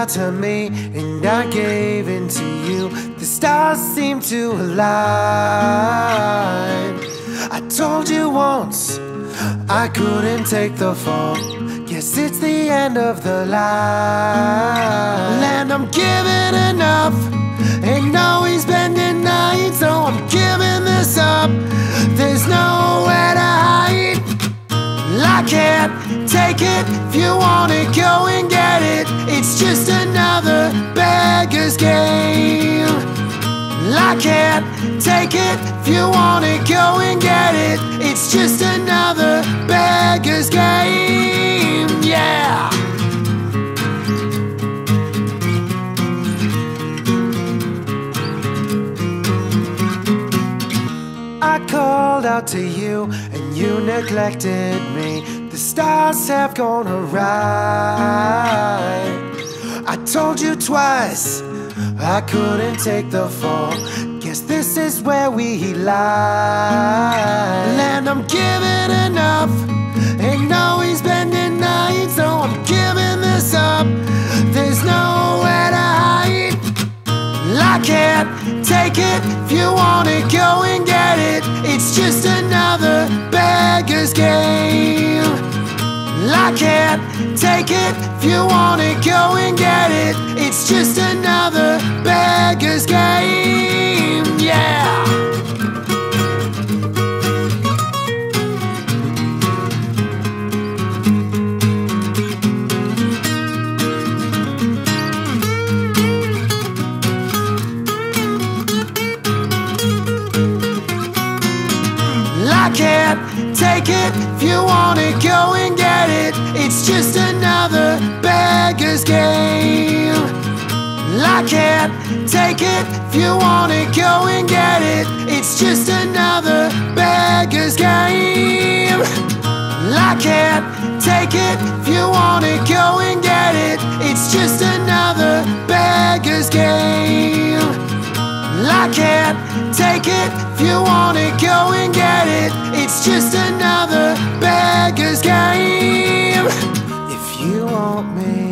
out to me and I gave in to you. The stars seem to align. I told you once I couldn't take the fall. Guess it's the end of the line. And I'm giving enough, ain't no he's been denied. So I'm giving this up, there's nowhere to hide. I can't take it, if you want it, go and get it. It's just another beggar's game. I can't take it, if you want it, go and get it. It's just another beggar's game, yeah. I called out to you and you neglected me. The stars have gone awry. I told you twice I couldn't take the fall. Guess this is where we lie. And I'm giving enough, ain't no he's been denied. So I'm giving this up, there's nowhere to hide. I can't take it, if you want it, go and get it. It's just another beggar's game. I can't take it, if you want it, go and get it. It's just another beggar's game, yeah. I can't take it, if you want it, go and get it. It's just another beggar's game. I can't take it, if you want it, go and get it. It's just another beggar's game. I can't take it, if you want it, go and get it. It's just another beggar's game. I can't take it, if you want it, go and get it. It's just another beggar's game. If you want me,